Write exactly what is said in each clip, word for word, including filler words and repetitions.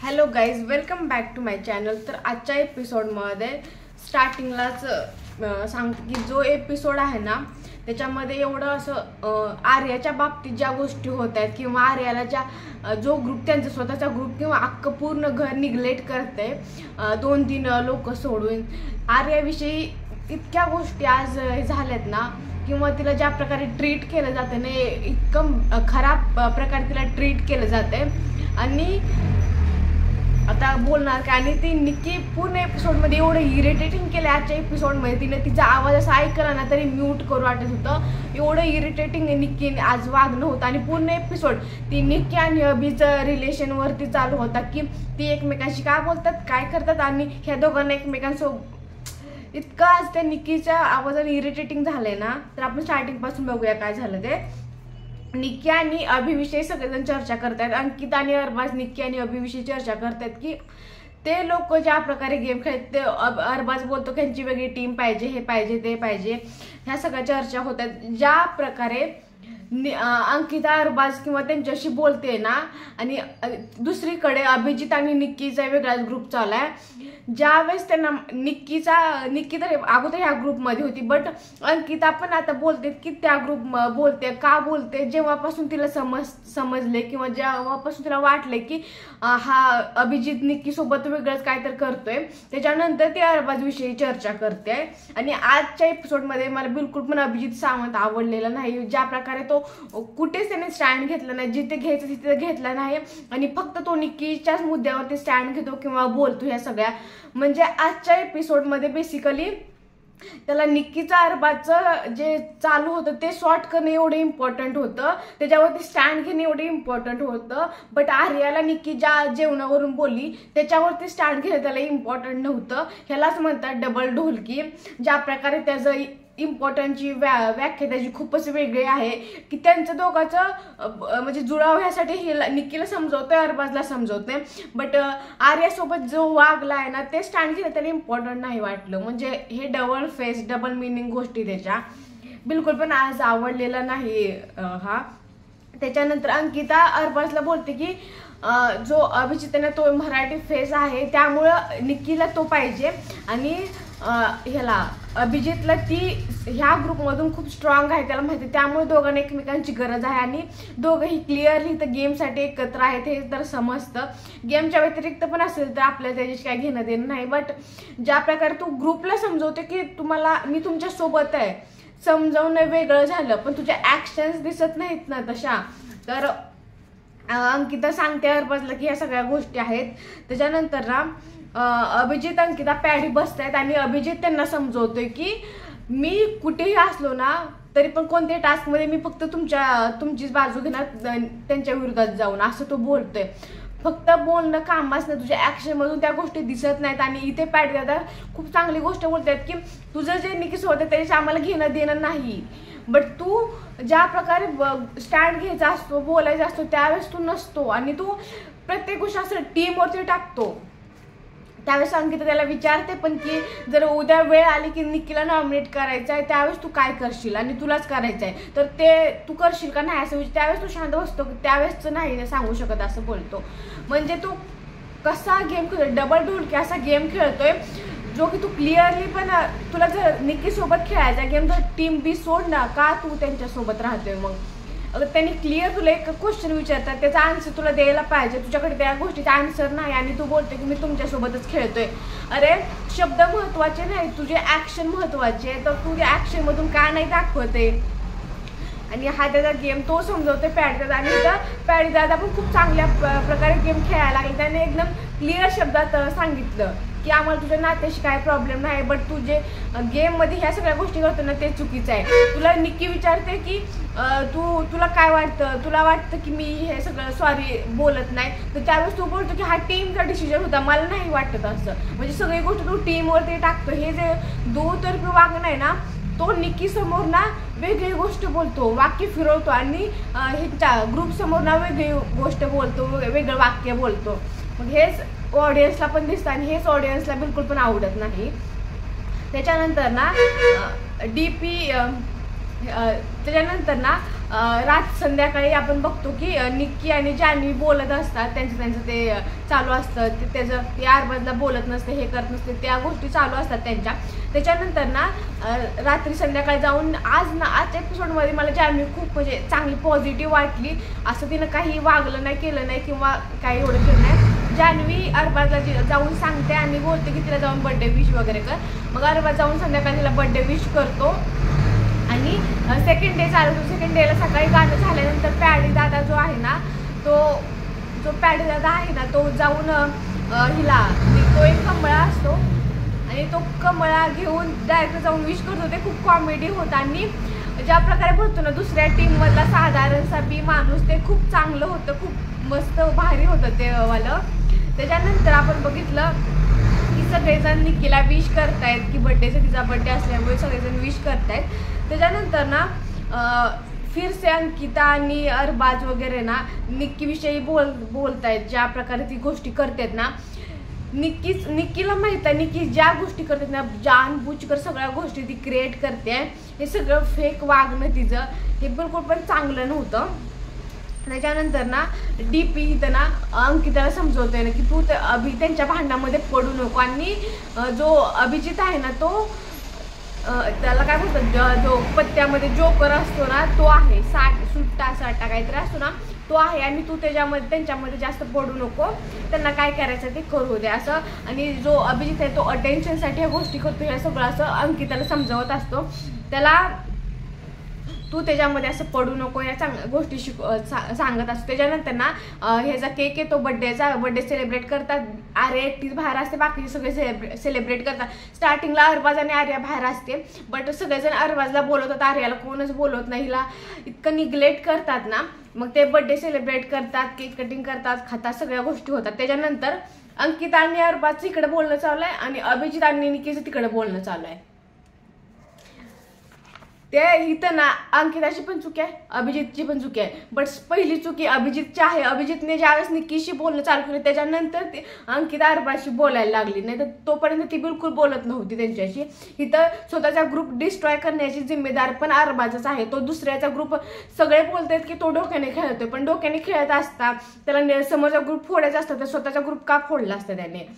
Hello guys, welcome back to my channel. तर आजच्या एपिसोडमध्ये स्टार्टिंगलाच सांगते की जो एपिसोड आहे ना त्याच्यामध्ये एवढं असं आर्याच्या बाबतीत ज्या गोष्टी होत आहेत किंवा आर्याला ज्या जो ग्रुप त्यांचा स्वतःचा ग्रुप किंवा अख्खं पूर्ण घर निग्लेक्ट करते दोन तीन लोक सोडून, आर्याविषयी इतक्या गोष्टी आज झाल्यात ना किंवा तिला ज्या प्रकारे ट्रीट केलं जातं ना, इतकं खराब प्रकारे तिला ट्रीट केलं जाते। आणि आता बोलणार काय, आणि ती निक्की पूर्ण एपिसोडमध्ये एवढं इरिटेटिंग केलं आजच्या एपिसोडमध्ये, तिने तिचा आवाज असा ऐकला ना तरी म्यूट करू वाटत होतं, एवढं इरिटेटिंग निक्की आज वागणं होतं। आणि पूर्ण एपिसोड ती निक्की आणि अभिचं रिलेशनवरती चालू होता की ती एकमेकांशी काय बोलतात काय करतात आणि ह्या दोघांना एकमेकांसोबत इतकं आज त्या निक्कीच्या आवाजाने इरिटेटिंग झालंय ना। तर आपण स्टार्टिंग पासून बघूया काय झालं ते। निक्की आणि अभिविषयी सगळेजण चर्चा करतात, अंकिता आणि अरबाज निक्की आणि अभिविषयी चर्चा करतात की ते लोक ज्या प्रकारे गेम खेळत, ते अरबाज बोलतो त्यांची वेगळी टीम पाहिजे, हे पाहिजे ते पाहिजे, ह्या सगळ्या चर्चा होतात। ज्या प्रकारे अंकिता अरबाज किंवा त्यांच्याशी बोलते ना, आणि दुसरीकडे अभिजित आणि निक्कीचा वेगळाच ग्रुप चाललाय। ज्यावेळेस त्यांना निक्कीचा निक्की तर अगोदर ह्या ग्रुपमध्ये होती, बट अंकिता पण आता बोलते की त्या ग्रुप बोलते का बोलते, जेव्हापासून तिला समज समजले किंवा जेव्हापासून तिला वाटले की हा अभिजित निक्की सोबत वेगळंच काय तर करतोय, त्याच्यानंतर ती अरबाज विषयी चर्चा करते। आणि आजच्या एपिसोडमध्ये मला बिलकुल पण अभिजित सावंत आवडलेला नाही। ज्या प्रकारे तो कुठेच त्याने स्टँड घेतला नाही, जिथे घ्यायचं तिथे घेतला नाही आणि फक्त तो निक्कीच्याच मुद्द्यावरती स्टँड घेतो किंवा बोलतो ह्या सगळ्या। म्हणजे आजच्या एपिसोडमध्ये बेसिकली त्याला निक्कीचा अरबाजचं जे चालू होतं ते सॉर्ट करणं एवढं इम्पॉर्टंट होतं, त्याच्यावरती स्टँड घेणं एवढं इम्पॉर्टंट होतं, बट आर्याला निक्की ज्या जेवणावरून बोलली त्याच्यावरती स्टँड घेणं त्याला इम्पॉर्टंट नव्हतं। ह्यालाच म्हणतात डबल ढोलकी। ज्या प्रकारे त्याचं इम्पॉर्टंटची व्या व्याख्या त्याची खूपच वेगळी आहे की त्यांचं दोघांचं म्हणजे जुळाव ह्यासाठी हे निक्कीला समजवतोय, अरबाजला समजवतोय, बट आर्यासोबत जो वागला आहे ना ते स्टँड घेणं त्याला इम्पॉर्टंट नाही वाटलं। म्हणजे हे डबल फेस डबल मिनिंग गोष्टी त्याच्या बिलकुल पण आज आवडलेला नाही हा। त्याच्यानंतर अंकिता अरबाजला बोलते की जो अभिजितने तो मराठी फेस आहे त्यामुळं निक्कीला तो पाहिजे, आणि ह्याला अभिजितला ती ह्या ग्रुपमधून खूप स्ट्रॉंग आहे त्याला माहिती, त्यामुळे दोघांना एकमेकांची गरज आहे आणि दोघंही क्लिअरली तर गेमसाठी एकत्र आहेत हे तर समजतं। गेमच्या व्यतिरिक्त पण असेल तर आपल्याला त्याच्याशी काय घेणं देणं नाही, बट ज्या प्रकारे तू ग्रुपला समजवते की तुम्हाला मी तुमच्या सोबत आहे, समजवणं वेगळं झालं पण तुझ्या ऍक्शन्स दिसत नाहीत ना तशा। तर अंकिता सांगते अरबाजला की ह्या सगळ्या गोष्टी आहेत। त्याच्यानंतर ना अभिजित अंकिता पॅडी बसतायत आणि अभिजित त्यांना समजवतोय की मी कुठेही असलो ना तरी पण कोणत्याही टास्कमध्ये मी फक्त तुमच्या तुमचीच बाजू घेणार, त्यांच्या विरोधात जाऊन, असं तो बोलतोय। फक्त बोलणं कामच नाही, तुझ्या ऍक्शन मधून त्या गोष्टी दिसत नाहीत। आणि इथे पॅडी दादा खूप चांगली गोष्ट बोलतात की तुझं जे निकी सोबत आहे त्याच्याशी आम्हाला घेणं देणं नाही, बट तू ज्या प्रकारे स्टँड घ्यायचा असतो, बोलायचा असतो त्यावेळेस तू नसतो आणि तू प्रत्येक गोष्ट असं टीमवरती टाकतो। त्यावेळेस अंकिता त्याला विचारते पण की जर उद्या वेळ आली की निक्कीला नॉमिनेट करायचं आहे त्यावेळेस तू काय करशील आणि तुलाच करायचं आहे तर ते तू करशील का नाही असं, त्यावेळेस तू शांत बसतो, त्यावेळेस नाही सांगू शकत असं बोलतो। म्हणजे तू कसा गेम खेळतोय, डबल ढोलकी असा गेम खेळतोय जो की तू क्लिअरली पण तुला जर निक्की सोबत खेळायचा गेम तर टीम बी सोड ना, का तू त्यांच्यासोबत राहतोय। मग अगर त्यांनी क्लिअर तुला एक क्वेश्चन विचारतात त्याचा आन्सर तुला द्यायला पाहिजे, तुझ्याकडे त्या गोष्टीचा आन्सर नाही आणि तू बोलते की मी तुमच्यासोबतच खेळतोय। अरे शब्द महत्वाचे नाही, तुझे ऍक्शन महत्वाचे, तर तुझ्या ऍक्शन मधून काय नाही दाखवते। आणि हा त्याचा गेम तो समजवतोय पॅडी दादा, आणि त्या पॅडी दादा पण खूप चांगल्या प्रकारे गेम खेळायला लागले। त्याने एकदम क्लिअर शब्दात सांगितलं की आम्हाला तुझ्या नात्याशी काय प्रॉब्लेम नाही, बट तू जे गेममध्ये ह्या सगळ्या गोष्टी करतो ना ते चुकीचं आहे। तुला निक्की विचारते की तू तुला काय वाटतं, तुला वाटतं की मी हे सगळं सॉरी बोलत नाही, तर त्यावेळेस तू बोलतो की हा टीमचा डिसिजन होता, मला नाही वाटत असं। म्हणजे सगळी गोष्ट तू टीमवरती टाकतो, हे जे दुतर्फी वागणं आहे ना तो निक्की समोर ना वेगळी गोष्ट बोलतो, वाक्य फिरवतो आणि ह्याच्या ग्रुप समोर ना वेगळी गोष्ट बोलतो, वेगळं वाक्य बोलतो। मग हेच ऑडियन्सला पण दिसतं आणि हेच ऑडियन्सला बिलकुल पण आवडत नाही। त्याच्यानंतर ना डीपी त्याच्यानंतर ना रात संध्याकाळी आपण बघतो की निक्की आणि जान्हवी बोलत असतात, त्यांचं त्यांचं ते चालू असतं, ते त्याचं ते अरबाजला बोलत नसते, हे करत नसते, त्या गोष्टी चालू असतात त्यांच्या. त्याच्यानंतर ना रात्री संध्याकाळी जाऊन आज ना आजच्या एपिसोडमध्ये मला जान्हवी खूप म्हणजे चांगली पॉझिटिव्ह वाटली. असं तिनं काही वागलं नाही, केलं नाही किंवा काही एवढं केलं नाही. जान्हवी अरबाजला जाऊन सांगते आणि बोलते की तिला जाऊन बड्डे विश वगैरे कर. मग अरबाज जाऊन संध्याकाळी तिला बड्डे विश करतो आणि सेकंड डे चालू. सेकंड डेला सकाळी गाणं झाल्यानंतर पॅडी दादा जो आहे ना, तो जो पॅडी दादा आहे ना तो जाऊन हिला तो एक कमळा असतो आणि तो कमळा घेऊन डायरेक्ट जाऊन विश करतो. ते खूप कॉमेडी होतं आणि ज्या प्रकारे बोलतो ना दुसऱ्या टीममधला साधारणसा बी माणूस, ते खूप चांगलं होतं, खूप मस्त भारी होतं ते वालं. त्याच्यानंतर आपण बघितलं की सगळेजण निक्कीला विश करतायत की बड्डेचा तिचा बड्डे असल्यामुळे सगळेजण विश करतायत. त्याच्यानंतर ना फिरसे अंकिता आणि अरबाज वगैरे ना निक्कीविषयी बोल बोलतायत ज्या प्रकारे ती गोष्टी करतात ना. निक्कीच निक्कीला माहीत आहे निक्की ज्या गोष्टी करतात ना जानबूजकर सगळ्या गोष्टी ती क्रिएट करते. हे सगळं फेक वागणं तिचं हे बिलकुल पण चांगलं नव्हतं. त्याच्यानंतर ना डी पी इथं ना अंकिताला समजवतोय ना की तू अभि त्यांच्या भांडणामध्ये पडू नको. आणि जो अभिजित आहे ना तो त्याला काय बोलतात जो पत्त्यामध्ये जोकर असतो ना तो आहे, साठ सुट्टा साठा काहीतरी असतो ना तो आहे आणि तू त्याच्यामध्ये त्यांच्यामध्ये जास्त पडू नको, त्यांना काय करायचं ते करू दे असं. आणि जो अभिजित आहे तो अटेन्शनसाठी ह्या गोष्टी करतो ह्या सगळं असं अंकिताला समजावत असतो. त्याला तू त्याच्यामध्ये असं पडू नको या चांग गोष्टी शिक सांगत असतो. त्याच्यानंतर ना ह्याचा केक आहे तो बड्डेचा बड्डे सेलिब्रेट करतात. आर्या एकटीच बाहेर असते, बाकीचे सगळे सेलिब्रे सेलिब्रेट करतात. स्टार्टिंगला अरबाज आणि आर्या बाहेर असते, बट सगळेजण अरबाजला बोलवतात, आर्याला कोणच बोलवत नाही. हिला इतकं निग्लेक्ट करतात ना. मग ते बड्डे सेलिब्रेट करतात, केक कटिंग करतात, खातात, सगळ्या गोष्टी होतात. त्याच्यानंतर अंकिता आणि अरबाजचं इकडे बोलणं चालू आहे आणि अभिजित आणि निक्कीचं तिकडे बोलणं चालू आहे. ते इथं ना अंकिताची पण चुकी आहे, अभिजितची पण चुकी आहे. बट पहिली चुकी अभिजितची आहे. अभिजितने ज्यावेळेस निक्कीशी बोलणं चालू केलं त्याच्यानंतर ती अंकिता अरबाजशी बोलायला लागली, नाही तर तोपर्यंत ती बिलकुल बोलत नव्हती त्यांच्याशी. इथं स्वतःचा ग्रुप डिस्ट्रॉय करण्याची जिम्मेदार पण अरबाजच आहे. तो दुसऱ्याचा ग्रुप सगळे बोलतात की तो डोक्याने खेळतोय, पण डोक्याने खेळत असता त्याला समोरचा ग्रुप फोडायचा असता तर स्वतःचा ग्रुप का फोडला असता त्याने.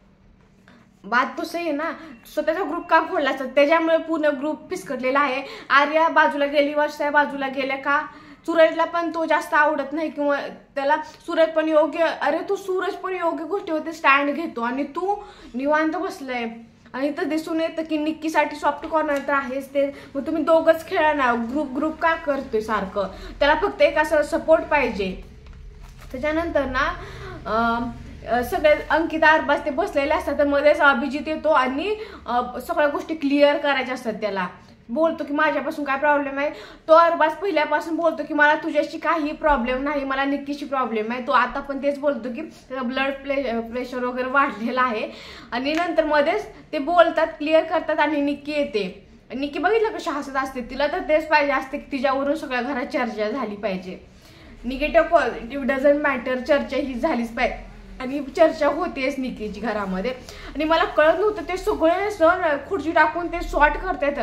बात तो सही आहे ना, स्वतःचा ग्रुप का फोडला असतात त्याच्यामुळे पूर्ण ग्रुप फिसकटलेला आहे. आर्या बाजूला गेली, वर्षा बाजूला गेल्या का. सूरजला पण तो जास्त आवडत नाही किंवा त्याला सूरज पण योग्य अरे तू सूरज पण योग्य गोष्टीवरती स्टँड घेतो आणि तू निवांत बसलाय. आणि तर दिसून येतं की निक्कीसाठी सॉफ्ट कॉर्नर तर आहेच ते. मग तुम्ही दोघंच खेळा ना, ग्रुप ग्रुप का करतोय सारखं. त्याला फक्त एक असं सपोर्ट पाहिजे. त्याच्यानंतर ना सगळे अंकिता अरबाज ते बसलेले असतात तर मध्येच अभिजित येतो आणि सगळ्या गोष्टी क्लिअर करायच्या असतात. त्याला बोलतो की माझ्यापासून काय प्रॉब्लेम आहे. तो अरबाज पहिल्यापासून बोलतो की मला तुझ्याशी काही प्रॉब्लेम नाही, मला निक्कीशी प्रॉब्लेम आहे. तो आता पण तेच बोलतो की त्याचा ब्लड प्ले प्रेशर वगैरे वाढलेला आहे. आणि नंतर मध्येच ते बोलतात, क्लिअर करतात आणि निक्की येते. निक्की बघितलं कशा हसत असते. तिला तर तेच पाहिजे असते की तिच्यावरून सगळ्या घरात चर्चा झाली पाहिजे. निगेटिव्ह पॉझिटिव्ह डझंट मॅटर, चर्चा ही झालीच पाहिजे आणि चर्चा होतेच निक्कीची घरामध्ये. आणि मला कळत नव्हतं ते सगळे सण खुर्ची टाकून ते सॉर्ट करतात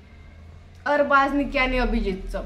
अरबाज, निक्की आणि अभिजितचं.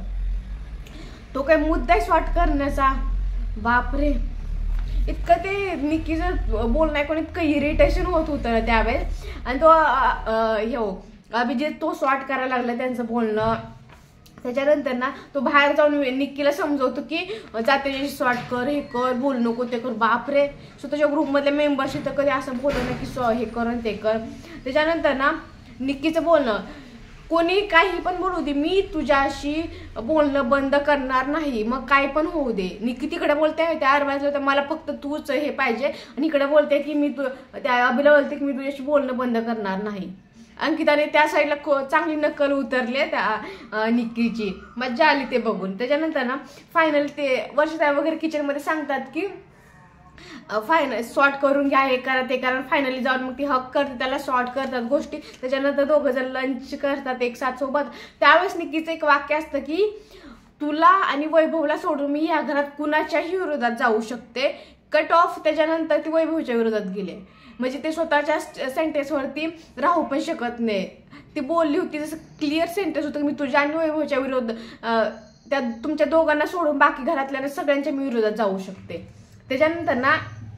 तो काही मुद्दा आहे सॉर्ट करण्याचा. बापरे, इतकं ते निक्कीचं बोलणं ऐकून इतकं इरिटेशन होत होतं ना त्यावेळेस. आणि तो हे हो अभिजित तो सॉर्ट करायला लागला त्यांचं बोलणं. त्याच्यानंतर ना तो बाहेर जाऊन निक्कीला समजवतो की जाते सॉर्ट कर, हे कर, बोल नको ते कर. बापरे, स्वतःच्या ग्रुपमधल्या मेंबरशी तर कधी असं बोललं ना की सॉ हे कर ते कर. त्याच्यानंतर ना निक्कीचं बोलणं, कोणी काही पण बोलू दे, मी तुझ्याशी बोलणं बंद करणार नाही, मग काय पण होऊ दे. निक्की तिकडे बोलते त्या अरबाजला तर मला फक्त तूच हे पाहिजे, आणि इकडे बोलते की मी तू त्या अभिला बोलते की मी तुझ्याशी बोलणं बंद करणार नाही. अंकिताने त्या साईडला चांगली नक्कल उतरली त्या निक्कीची, मज्जा आली ते बघून. त्याच्यानंतर ना फायनल ते वर्षा वगैरे किचनमध्ये सांगतात की फायनल सॉर्ट करून घ्या, हे करा ते करा. फायनली जाऊन मग ती हक करते, त्याला सॉर्ट करतात गोष्टी. त्याच्यानंतर दोघं जण लंच करतात एक साथ सोबत. त्यावेळेस निक्कीचं एक वाक्य असतं की तुला आणि वैभवला सोडून मी या घरात कुणाच्याही विरोधात जाऊ शकते. Cut off. त्याच्यानंतर ती वैभवच्या विरोधात गेले, म्हणजे ते स्वतःच्या सेंटेन्सवरती राहू पण शकत नाही. ती बोलली होती जसं क्लिअर सेंटेन्स होतं की मी तुझ्या आणि वैभवच्या विरोध त्या तुमच्या दोघांना सोडून बाकी घरातल्या सगळ्यांच्या मी विरोधात जाऊ शकते. त्याच्यानंतर ना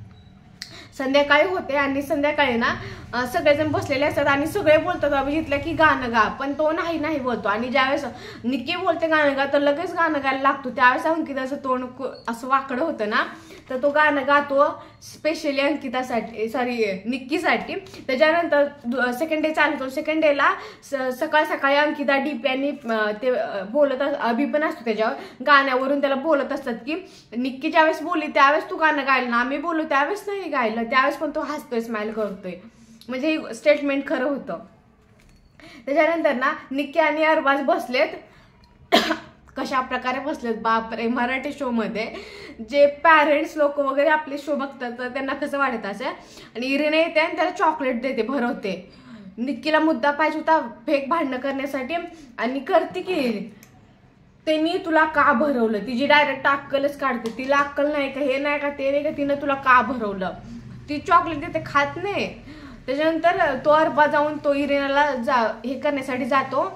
संध्याकाळी होते आणि संध्याकाळी ना सगळेजण बसलेले असतात आणि सगळे बोलतात अभिजितला की गाणं गा, पण तो नाही नाही बोलतो. आणि ज्यावेळेस निक्की बोलते गाणं गा तर लगेच गाणं गायला लागतो. त्यावेळेस अंकिताचं तोंड असं वाकडं होतं ना, तर तो गाणं गातो स्पेशली अंकितासाठी, सॉरी निक्कीसाठी. त्याच्यानंतर सेकंड डे चालतो. सेकंड डेला सकाळ सकाळी अंकिता डीपी आणि ते बोलत अभि पण असतो त्याच्यावर गाण्यावरून त्याला बोलत असतात की निक्की ज्यावेळेस बोलली त्यावेळेस तू गाणं गायलं ना, आम्ही बोललो त्यावेळेस नाही गायलं, त्यावेळेस पण तो हसतोय स्माइल करतोय. म्हणजे हे स्टेटमेंट खरं होतं. त्याच्यानंतर ना निक्की आणि अरबाज बसलेत. कशा प्रकारे बसलेत बापरे. मराठी शो मध्ये जे पॅरेंट्स लोक वगैरे आपले शो बघतात तर त्यांना कसं वाटत असेल. आणि इरिना येते आणि त्याला चॉकलेट देते, भरवते. निक्कीला मुद्दा पाहिजे होता फेक भांडणं करण्यासाठी आणि करते की त्यांनी तुला का भरवलं. तिची डायरेक्ट अक्कलच काढते. तिला अक्कल नाही का, हे नाही का, ते नाही का, तिनं तुला का भरवलं. ती चॉकलेट देते, खात नाही. त्याच्यानंतर तो अरबा जाऊन तो इरिनाला जा हे करण्यासाठी जातो.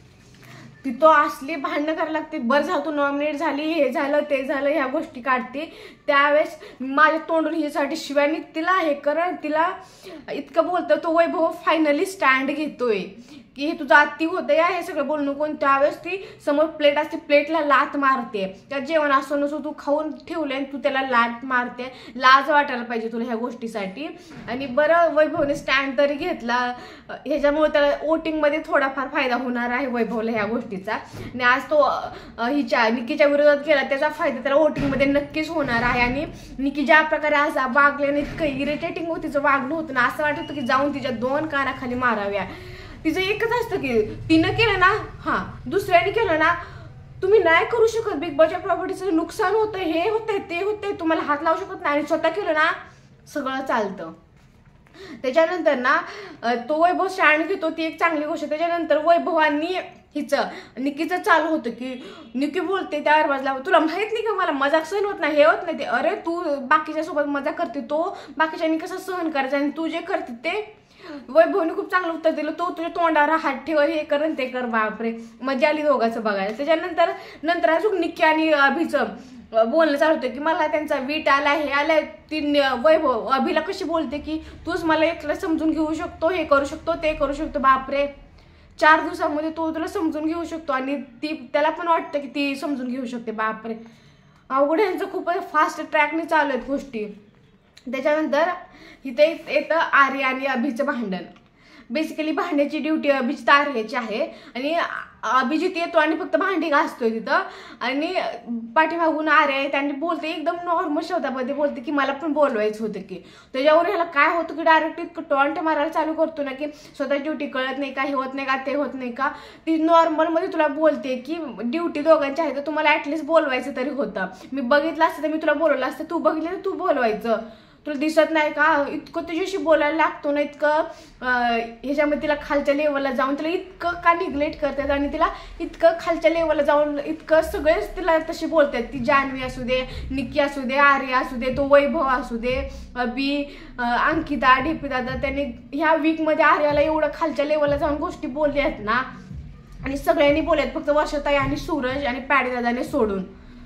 ती तो असली भांडणं करायला लागते. बरं झालं तू नॉमिनेट झाली, हे झालं ते झालं, ह्या गोष्टी काढते. त्यावेळेस माझ्या तोंडून हिसाठी शिवाय तिला हे कर तिला इतकं बोलतं. तो वैभव फायनली स्टँड घेतोय की हे तुझं अति होतं या, हे सगळं बोलू नको. त्यावेळेस ती समोर प्लेट असते, प्लेटला लात मारते. त्या जेवण असं नसो तू खाऊन ठेवले आणि तू त्याला लात मारते. लाज वाटायला पाहिजे तुला ह्या गोष्टीसाठी. आणि बरं वैभवने स्टँड तरी घेतला. ह्याच्यामुळे त्याला वोटिंगमध्ये थोडाफार फायदा होणार आहे वैभवला ह्या गोष्टीचा. आणि आज तो हिच्या निक्कीच्या विरोधात केला त्याचा फायदा त्याला वोटिंगमध्ये नक्कीच होणार आहे. आणि निक्की ज्या प्रकारे आज वागल्याने इतकं इरिटेटिंग होतं तिचं वागणं होतं ना, असं वाटत होतं की जाऊन तिच्या दोन कानाखाली माराव्या. तिचं एकच असतं की तिनं केलं ना, हा दुसऱ्याने केलं ना, तुम्ही नाही करू शकत. बिग बॉसच्या प्रॉपर्टीचं नुकसान होतं, हे होतंय ते होतंय, तुम्हाला हात लावू शकत नाही. आणि स्वतः केलं ना सगळं चालतं. त्याच्यानंतर ना तो वैभव स्टँड घेतो, ती एक चांगली गोष्ट. त्याच्यानंतर वैभवांनी हिचं निक्कीचं चालू होतं की निक्की बोलते त्या अरबाजला, तुला माहित नाही का मला मजाक सहन होत नाही, हे होत नाही ते. अरे तू बाकीच्या सोबत मजाक करते, तो बाकीच्यांनी कसं सहन करायचं आणि तू जे करते ते. वैभवने खूप चांगलं उत्तर दिलं. तो तुझ्या तोंडावर हात ठेवर, हे कर ते कर. बापरे मजा आली दोघांचं बघायला. त्याच्यानंतर नंतर अजून निक्की आणि अभिचं बोलणं चालू होतं की मला त्यांचा वीट आला, हे आलाय. ती वैभव अभिला कशी बोलते की तूच मला एकला समजून घेऊ शकतो, हे करू शकतो ते करू शकतो. बापरे चार दिवसामध्ये तो तुला समजून घेऊ शकतो आणि ती त्याला पण वाटतं की ती समजून घेऊ शकते. बापरे अवघड यांचं खूपच फास्ट ट्रॅकने चालू आहेत गोष्टी. त्याच्यानंतर इथे येतं आर्या आणि अभिचं भांडण. बेसिकली भांड्याची ड्युटी अभिजित आर्याची आहे आणि अभिजित येतो आणि फक्त भांडी घासतोय तिथं. आणि पाठीमागून आर्या आहे त्यांनी बोलते एकदम नॉर्मल शब्दामध्ये बोलते की मला पण बोलवायचं होतं की. त्याच्यावर ह्याला काय होतं की डायरेक्ट इतकं टॉन्ट मारायला चालू करतो ना की स्वतः ड्युटी कळत नाही का, हे होत नाही का, ते होत नाही का. ती नॉर्मलमध्ये तुला बोलते की ड्युटी दोघांची आहे तर तुम्हाला ऍटलिस्ट बोलवायचं तरी होतं. मी बघितलं असतं तर मी तुला बोलवलं असतं, तू बघितलं तर तू बोलवायचं. तुला दिसत नाही का इतकं तुझ्याशी बोलायला लागतो ना, इतकं ह्याच्यामध्ये तिला खालच्या लेवलला जाऊन तिला इतकं का निग्लेक्ट करतात आणि तिला इतकं खालच्या लेवलला जाऊन इतकं सगळेच तिला तशी बोलतात. ती जान्हवी असू दे, निक्की असू दे, आर्या असू दे, तो वैभव असू दे, अभि, अंकिता, डीपी दादा, त्यांनी ह्या वीकमध्ये आर्याला एवढं खालच्या लेवलला जाऊन गोष्टी बोलल्या आहेत ना. आणि सगळ्यांनी बोलल्यात फक्त वर्षाताई आणि सूरज आणि पॅडी दादाने सोडून.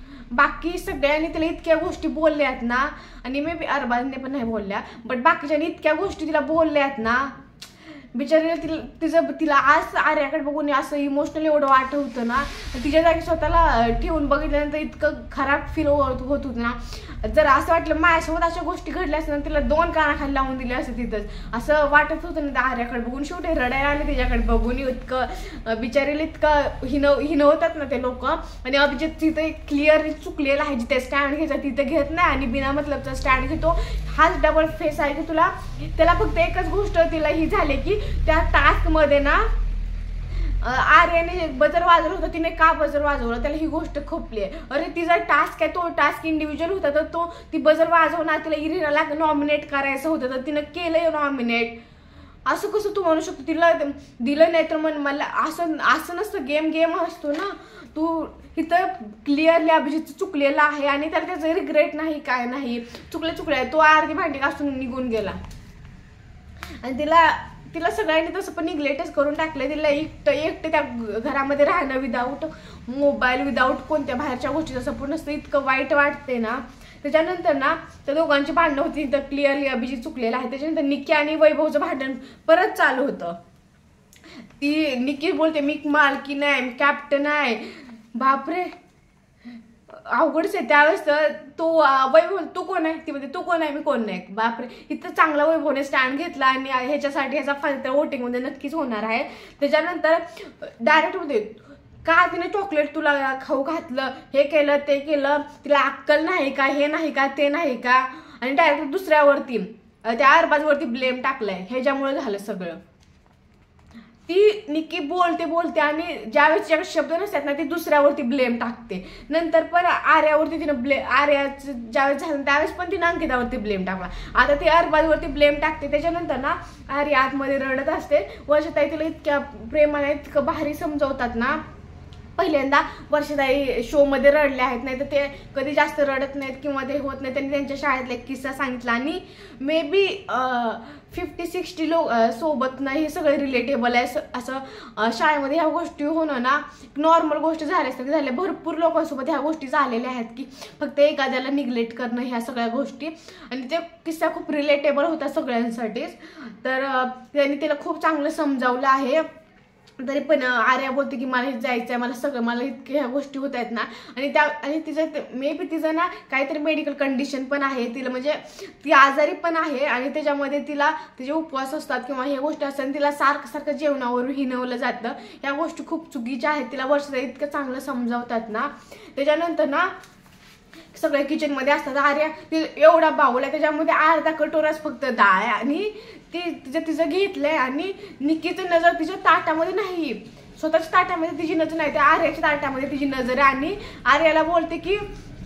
बाकी सगळ्यांनी तिला इतक्या गोष्टी बोलल्यात ना. आणि मे बी अरबाजने पण नाही बोलल्या, बट बाकीच्यांनी इतक्या गोष्टी तिला बोलल्यात ना. बिचारीला तिला तिचं तिला आज आर्याकडे बघून असं इमोशनल एवढं वाटत होतं ना. तिच्या जागी स्वतःला ठेवून बघितल्यानंतर इतकं खराब फील होत होत होतं ना. जर असं वाटलं माझ्यासोबत अशा गोष्टी घडल्या असतात तिला दोन कानाखाली लावून दिले असते तिथंच, असं वाटत होतं ना. त्या आर्याकडे बघून शेवटी रडायला आले तिच्याकडे बघून. इतकं बिचारीला इतकं हिनव हिनवतात ना ते लोक. आणि अभिजित तिथं क्लिअरली चुकलेलं आहे, जिथे स्टँड घ्यायचा तिथं घेत नाही आणि बिना मतलबचा स्टँड घेतो. हाच डबल फेस आहे की तुला. त्याला फक्त एकच गोष्ट तिला ही झाली की त्या टास्क मध्ये ना आर्याने बजर वाजवलं होतं, तिने का बजर वाजवलं त्याला ही गोष्ट खोपली आहे. अरे तिचा टास्क आहे, तो टास्क इंडिव्हिज्युअल होता तर तो ती बजर वाजवणार, तिला इरिनाला नॉमिनेट करायचं होतं तर तिनं केलंय नॉमिनेट. असं कसं तू म्हणू शकतो तिला दिलं नाही तर मग मला असं असं नसतं. गेम गेम असतो ना. तू इथं क्लिअरली अभिजित चुकलेला आहे आणि त्याला त्याचं रिग्रेट नाही काय नाही. चुकले चुकले तो अर्धी भांडी घासून निघून गेला आणि तिला तिला सगळ्यांनी तसं पण निग्लेक्टच करून टाकलं. तिला एकटं एकटं त्या घरामध्ये राहणं विदाऊट मोबाईल, विदाऊट कोणत्या बाहेरच्या गोष्टी सपोर्ट नसतं, इतकं वाईट वाटते ना. त्याच्यानंतर ना त्या दोघांची भांडणं होती, तर क्लिअरली अभिजित चुकलेला आहे. त्याच्यानंतर निक्की आणि वैभवचं भांडण परत चालू होतं. ती निक्की बोलते मी मालकी नाही, मी कॅप्टन आहे. बापरे अवघडच आहे. त्यावेळेस तो वैभव तू कोण आहे, ती म्हणते तू कोण आहे, मी कोण नाही. बापरे इथं चांगला वैभवने स्टँड घेतला आणि ह्याच्यासाठी ह्याचा फायदा वोटिंगमध्ये नक्कीच होणार आहे. त्याच्यानंतर डायरेक्ट होते का तिने चॉकलेट तुला खाऊ घातलं, हे केलं ते केलं, तिला अक्कल नाही का, हे नाही का, ते नाही का, आणि डायरेक्ट दुसऱ्यावरती त्या अरबाजवरती ब्लेम टाकलाय. ह्याच्यामुळे झालं सगळं. ती निक्की बोलते बोलते आणि ज्यावेळेस शब्द नसतात ना ती दुसऱ्यावरती ब्लेम टाकते. नंतर पण आर्यावरती तिनं ब्ले आर्याचं ज्यावेळेस झालं त्यावेळेस पण तिनं अंकितावरती ब्लेम टाकला. आता ती अरबाजवरती ब्लेम टाकते. त्याच्यानंतर ना आर्या आतमध्ये रडत असते. वर्षाताई तिला इतक्या प्रेमाने इतकं भारी समजवतात ना. पहिल्यांदा वर्षाताई शो मध्ये रडले आहेत, नाही तर ते कधी जास्त रडत नाहीत किंवा ते होत नाही. त्यांनी त्यांच्या शाळेतला एक किस्सा सांगितला आणि मे बी फिफ्टी सिक्स्टी लोक सोबत ना हे सगळं रिलेटेबल आहे. असं शाळेमध्ये ह्या गोष्टी होणं ना नॉर्मल गोष्ट झाल्यासारखी झाल्या. भरपूर लोकांसोबत ह्या गोष्टी झालेल्या आहेत की फक्त एखाद्याला निग्लेक्ट करणं ह्या सगळ्या गोष्टी, आणि ते किस्सा खूप रिलेटेबल होता सगळ्यांसाठीच. तर त्यांनी तिला खूप चांगलं समजावलं आहे. तरी पण आर्या बोलते की मला जायचं आहे, मला सगळं मला इतक्या ह्या गोष्टी होत आहेत ना. आणि त्या आणि तिचं मे बी तिचं ना काहीतरी मेडिकल कंडिशन पण आहे, तिला म्हणजे ती आजारी पण आहे आणि त्याच्यामध्ये तिला तिचे उपवास असतात किंवा ह्या गोष्टी असतात, तिला सारखं सारखं जेवणावर हिनवलं जातं. ह्या गोष्टी खूप चुकीच्या आहेत. तिला वर्षाताई इतकं चांगलं समजावतात ना. त्याच्यानंतर ना सगळे किचनमध्ये असतात. आर्या एवढा बाऊल आहे त्याच्यामध्ये अर्धा कटोराच फक्त डाळ आहे आणि ती तिचं तिचं घेतलंय आणि निक्कीचं नजर तिच्या ताटामध्ये नाही, स्वतःच्या ताटामध्ये तिची नजर नाही, त्या आर्याच्या ताटामध्ये तिची नजर आहे. आणि आर्याला बोलते की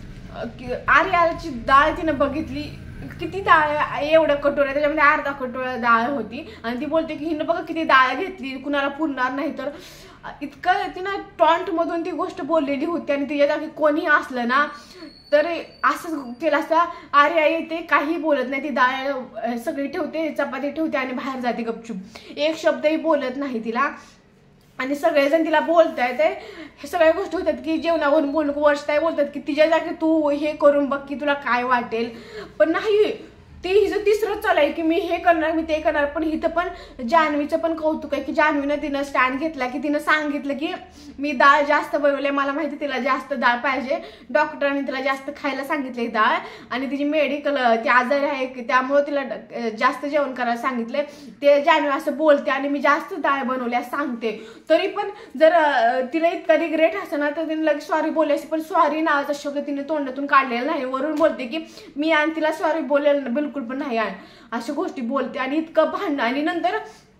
आर्याची डाळ तिनं बघिटली किती डाळ, एवढं कटोरा त्याच्यामध्ये अर्धा कटोरा डाळ होती आणि ती बोलते की हिनं बघा किती डाळ घेतली, कुणाला पुरणार नाही. तर इतकं तिनं टॉन्ट मधून ती गोष्ट बोललेली होती आणि तिच्या जागी कोणी असलं ना तर असं केलं असतं. आर्या येते काही बोलत नाही, ती डाळ सगळी ठेवते, चपाती ठेवते आणि बाहेर जाते गपचूप, एक शब्दही बोलत नाही तिला. आणि सगळेजण तिला बोलतायत हे सगळ्या गोष्टी होतात की जेवणावरून बोलू. वर्षाताई बोलतात की तिच्या जागी तू हे करून बघ की तुला काय वाटेल, पण नाही ते हिचं तिसरंच चालू आहे की मी हे करणार मी ते करणार. पण हिथं पण जान्हवीचं पण कौतुक आहे की जान्हवीनं तिनं स्टँड घेतला की तिनं सांगितलं की मी डाळ जास्त बनवले, मला माहिती तिला जास्त डाळ पाहिजे, डॉक्टरांनी तिला जास्त खायला सांगितले डाळ आणि तिची मेडिकल ती आजारी आहे त्यामुळे तिला जास्त जेवण करायला सांगितले. ते जान्हवी असं बोलते आणि मी जास्त डाळ बनवल्या सांगते. तरी पण जर तिला इतका रिग्रेट असं ना तर तिने लगेच सॉरी बोलली असते, पण सॉरी नावाचा शब्द तिने तोंडातून काढलेला नाही. वरून बोलते की मी आणि तिला सॉरी बोलेल बिलकुल पण नाही आहे, अशा गोष्टी बोलते आणि इतकं भांडण. आणि नंतर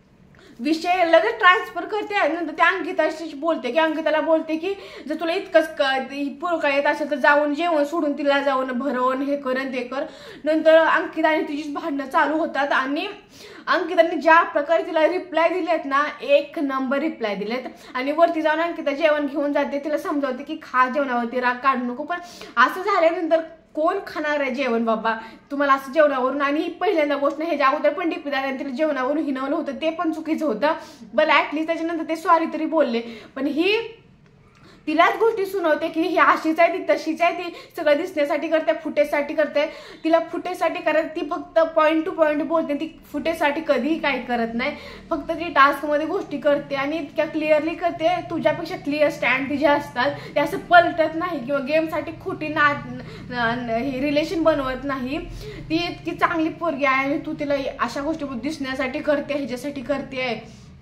विषय लगेच ट्रान्सफर करते. नंतर त्या अंकिताशी बोलते की अंकिताला बोलते की जर तुला इतकंच पुरका येत असेल तर जाऊन जेवण सोडून तिला जाऊन भरवून हे कर ते कर. नंतर अंकिता आणि तिची भांडणं चालू होतात आणि अंकिताने ज्या प्रकारे तिला रिप्लाय दिलेत ना एक नंबर रिप्लाय दिलेत. आणि वरती जाऊन अंकिता जेवण घेऊन जाते, तिला समजावते की खा जेवणावरती राग काढू नको. पण असं झाल्यानंतर कोण खाणार आहे जेवण बाबा तुम्हाला असं जेवणावरून. आणि पहिल्यांदा गोष्ट नाही, ह्याच्या अगोदर पण डीपी दादाने तिला जेवणावरून हिनवलं होतं, ते पण चुकीचं होतं. बरं ऍटलीस्ट त्याच्यानंतर ते सॉरी तरी बोलले, पण ही तिलाच गोष्टी सुनवते की ही अशीच आहे ती तशीच आहे, ती सगळं दिसण्यासाठी करते, फुटेजसाठी करते. तिला फुटेजसाठी करत ती फक्त पॉईंट टू पॉईंट बोलते, ती फुटेजसाठी कधीही काही करत नाही. फक्त ती टास्कमध्ये गोष्टी करते आणि इतक्या क्लिअरली करते, तुझ्यापेक्षा क्लिअर स्टँड तिचे असतात, ते असं पलटत नाही किंवा गेमसाठी खोटी ना हे रिलेशन बनवत नाही. ती इतकी चांगली पोरगी आहे आणि तू तिला अशा गोष्टी दिसण्यासाठी करते, ह्याच्यासाठी करते.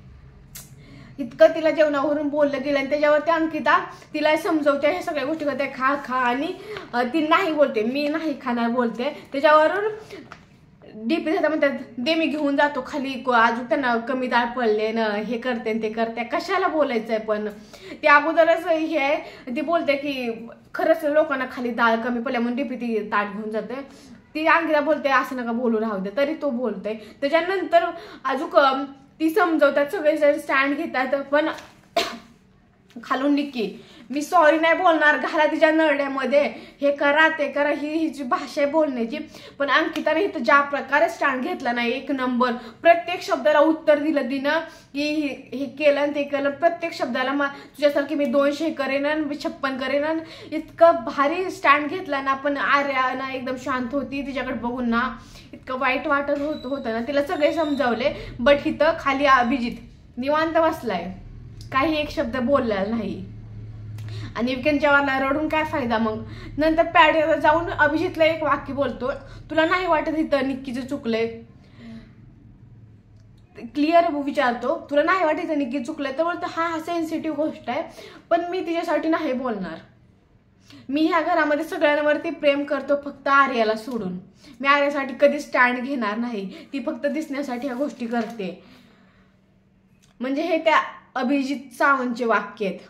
इतकं तिला जेवणावरून बोललं गेलं आणि त्याच्यावरती अंकिता तिला समजवते, हे सगळ्या गोष्टी करते, खा खा आणि ती नाही बोलते, मी नाही खाणार बोलते. त्याच्यावरून डीपी दादा म्हणतात दे मी घेऊन जातो खाली, अजून त्यांना कमी डाळ पडले ना हे करते ते करते, कशाला बोलायचंय. पण ते अगोदरच हे आहे, ती बोलते की खरंच लोकांना खाली डाळ कमी पडल्या म्हणून डीपी ती ताट घेऊन जाते. ती अंकिता बोलते असं नका बोलू राहू दे, तरी तो बोलते. त्याच्यानंतर अजून ती समजवतात, सगळेजण स्टँड घेतात. पण खालून निक्की मी सॉरी नाही बोलणार, घाला तिच्या नरड्यामध्ये, हे करा ते करा, ही हिची भाषा आहे बोलण्याची. पण अंकिताने इथं ज्या प्रकारे स्टँड घेतला नाही एक नंबर, प्रत्येक शब्दाला उत्तर दिलं तिनं की हे केलं आणि ते केलं, प्रत्येक शब्दाला मा तुझ्यासारखी मी दोनशे करेन आणि छप्पन करेन, इतकं भारी स्टँड घेतला ना. पण आर्या ना एकदम शांत होती, तिच्याकडे बघून ना इतकं वाईट वाटत होत होतं ना. तिला सगळे समजावले, बट इथं खाली अभिजित निवांत बसलाय, काही एक शब्द बोललेला नाही. आणि विकेंडच्या वाला रडून काय फायदा. मग नंतर पॅडीवर जाऊन अभिजितला एक वाक्य बोलतो, तुला नाही वाटत इथं निक्कीचं चुकलंय, क्लिअर विचारतो, तुला नाही वाटत इथं निक्की चुकलंय. तर बोलतो हा हा सेन्सिटिव्ह गोष्ट आहे, पण मी तिच्यासाठी नाही बोलणार. मी ह्या घरामध्ये सगळ्यांवरती प्रेम करतो, फक्त आर्याला सोडून. मी आर्यासाठी कधी स्टँड घेणार नाही, ती फक्त दिसण्यासाठी ह्या गोष्टी करते. म्हणजे हे त्या अभिजित सावंतचे वाक्य आहेत.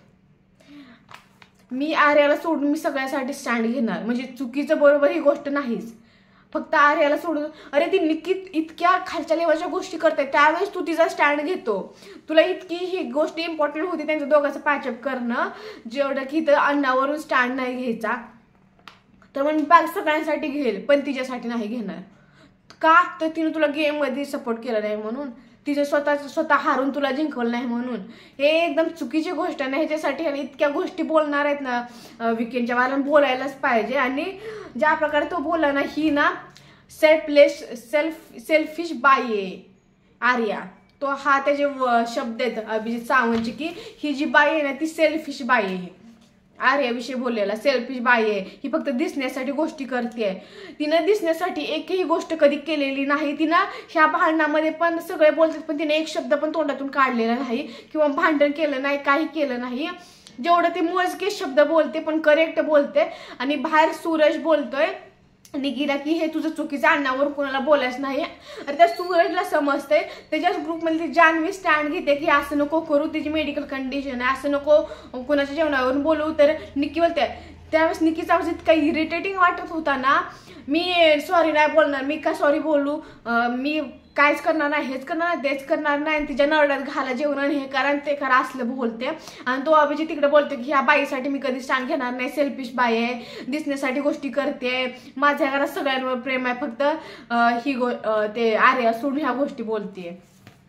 मी आर्याला सोडून मी सगळ्यासाठी स्टँड घेणार, म्हणजे चुकीचं बरोबर ही गोष्ट नाहीच, फक्त आर्याला सोडून. अरे ती निक्की इतक्या खालच्या लेवलच्या गोष्टी करते, त्यावेळेस तू तिचा स्टँड घेतो. तुला इतकी ही गोष्ट इम्पॉर्टंट होती त्यांच्या दोघांचं पॅचअप करणं, जेवढं की इथं अन्नावरून स्टँड नाही घ्यायचा. तर मग बॅग सगळ्यांसाठी घेईल, पण तिच्यासाठी नाही घेणार. का तर तिने तुला गेममध्ये सपोर्ट केला नाही म्हणून, तिचं स्वतः स्वतः हारून तुला जिंकवलं नाही म्हणून. हे एकदम चुकीची गोष्ट आहे ना. ह्याच्यासाठी आणि इतक्या गोष्टी बोलणार आहेत ना विकेंडच्या वाल्याला, बोलायलाच पाहिजे. आणि ज्या प्रकारे तो बोलला ना, ही ना सेल्फलेस सेल्फ सेल्फिश बाई आहे आर्या. तो हा त्याचे शब्द आहेत अभिजित सावंतचे की ही जी बाई आहे ना ती सेल्फिश बाई आहे. आर्याविषयी बोललेला सेल्फिश बाई आहे, ही फक्त दिसण्यासाठी गोष्टी करते. तिनं दिसण्यासाठी एकही गोष्ट कधी केलेली नाही. तिनं ह्या भांडणामध्ये पण सगळे बोलतात, पण तिने एक शब्द पण तोंडातून काढलेला नाही किंवा भांडण केलं नाही, काही केलं नाही. जेवढं ती मोजके शब्द बोलते पण करेक्ट बोलते. आणि बाहेर सूरज बोलतोय निकीला की हे तुझं चुकीचं, अन्नावर कोणाला बोलायचं नाही. अरे त्या सूरजला समजतंय, त्याच्याच ग्रुपमध्ये ती जान्हवी स्टँड घेते की असं नको करू, तिची मेडिकल कंडिशन आहे, असं नको कोणाच्या जेवणावरून बोलू. तर निकी बोलते, त्यावेळेस निकीचा आवाज इतका इरिटेटिंग वाटत होता ना, मी सॉरी नाही बोलणार, मी का सॉरी बोलू, मी काहीच करणार नाही, हेच करणार नाही, तेच करणार नाही, तिच्या नरड्यात घाला जेवण आणि हे करा आणि ते करा असलं बोलते. आणि तो अभिजित तिकडे बोलतो की ह्या बाईसाठी मी कधी स्टँड घेणार नाही, सेल्फिश बाई आहे, दिसण्यासाठी गोष्टी करते, माझ्या घरात सगळ्यांवर प्रेम आहे, फक्त ही गो ते आर्या सोडून ह्या गोष्टी बोलते.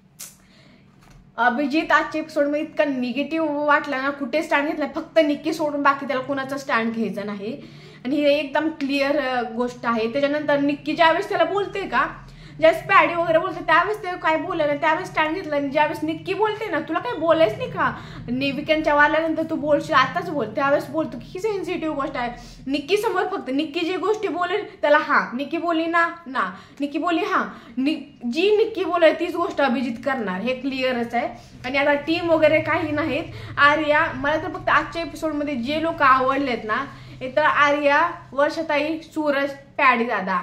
अभिजित आजच्या एपिसोडमध्ये इतका निगेटिव्ह वाटला ना, कुठे स्टँड घेतला, फक्त निक्की सोडून बाकी त्याला कुणाचा स्टँड घ्यायचा नाही. आणि ही एकदम क्लिअर गोष्ट आहे. त्याच्यानंतर निक्की ज्यावेळेस त्याला बोलते का, ज्यावेळेस पॅडी वगैरे बोलते त्यावेळेस ते काय बोललं ना, त्यावेळेस स्टँड घेतला. आणि ज्यावेळेस निक्की बोलते ना, तुला काही बोलायच नाही का, विकेंडच्या वाल्यानंतर तू बोलशील, आताच बोल, त्यावेळेस बोलतो की ही सेन्सिटिव्ह गोष्ट आहे. निक्की समोर फक्त निक्की जी गोष्टी बोलेल त्याला हा, निक्की बोलली ना ना, निक्की बोलली हा, नि जी निक्की बोलेल तीच गोष्ट अभिजित करणार, हे क्लिअरच आहे. आणि आता टीम वगैरे काही नाहीत. आर्या, मला तर फक्त आजच्या एपिसोडमध्ये जे लोक आवडलेत ना, तर आर्या, वर्षाताई, सूरज, पॅडी दादा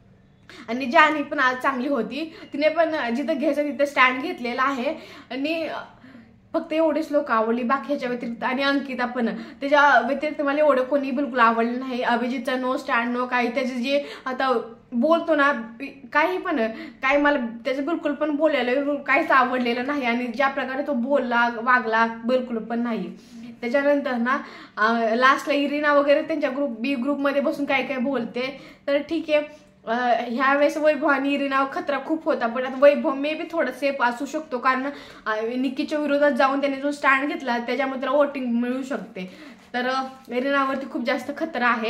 आणि जान्हवी पण आज चांगली होती. तिने पण जिथं घ्यायचं तिथं स्टँड घेतलेला आहे. आणि फक्त एवढेच लोक आवडली, बाकी ह्याच्या व्यतिरिक्त. आणि अंकिता पण, त्याच्या व्यतिरिक्त मला एवढं कोणी बिलकुल आवडलं नाही. अभिजितचा नो स्टँड नो काही, त्याचे जे आता बोलतो ना काही पण, काही मला त्याचं बिलकुल पण बोलायला काहीच आवडलेलं नाही. आणि ज्या प्रकारे तो बोलला वागला बिलकुल पण नाही. त्याच्यानंतर ना लास्टला इरिना वगैरे त्यांच्या ग्रुप बी ग्रुपमध्ये बसून काय काय बोलते. तर ठीक आहे, ह्या वेळेस वैभव आणि इरिनावर खतरा खूप होता, पण आता वैभव मे बी थोडं सेफ असू शकतो, कारण निक्कीच्या विरोधात जाऊन त्याने जो स्टँड घेतला त्याच्यामध्ये त्याला वोटिंग मिळू शकते. तर इरिनावरती खूप जास्त खतरा आहे.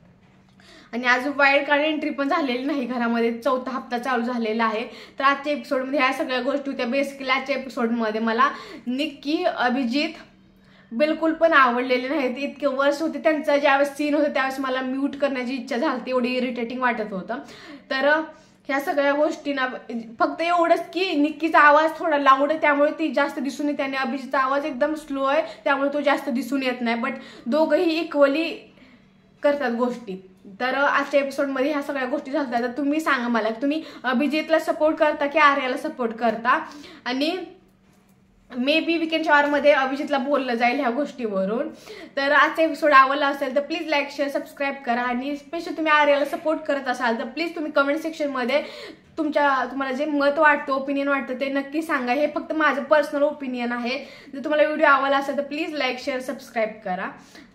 आणि अजून वाईल्ड कार्ड एंट्री पण झालेली नाही घरामध्ये, चौथा हप्ता चालू झालेला आहे. तर आजच्या एपिसोडमध्ये ह्या सगळ्या गोष्टी होत्या. बेसिकली आजच्या एपिसोडमध्ये मला निक्की, अभिजित बिलकुल पण आवडलेले नाहीत. इतके वर्ष होते त्यांचा, ज्यावेळेस सीन होतं त्यावेळेस मला म्यूट करण्याची इच्छा झाली, एवढी इरिटेटिंग वाटत होतं. तर ह्या सगळ्या गोष्टींना फक्त एवढंच की निक्कीचा आवाज थोडा लाऊड आहे त्यामुळे ती जास्त दिसून येते, आणि अभिजितचा आवाज एकदम स्लो आहे त्यामुळे तो जास्त दिसून येत नाही. बट दोघंही इक्वली करतात गोष्टी. तर आजच्या एपिसोडमध्ये ह्या सगळ्या गोष्टी झाल्या. तर तुम्ही सांगा मला, तुम्ही अभिजितला सपोर्ट करता की आर्याला सपोर्ट करता. आणि मे बी वीकेंड शॉवरमध्ये अभिजितला बोललं जाईल ह्या गोष्टीवरून. तर आजचा एपिसोड आवडला असेल तर प्लीज लाईक शेअर सबस्क्राईब करा आणि स्पेशल तुम्ही आर्याला सपोर्ट करत असाल तर प्लीज तुम्ही कमेंट सेक्शनमध्ये तुमच्या तुम्हाला जे मत वाटतं ओपिनियन वाटतं ते नक्की सांगा. हे फक्त माझं पर्सनल ओपिनियन आहे. जर तुम्हाला व्हिडिओ आवडला असेल तर प्लीज लाईक शेअर सबस्क्राईब करा.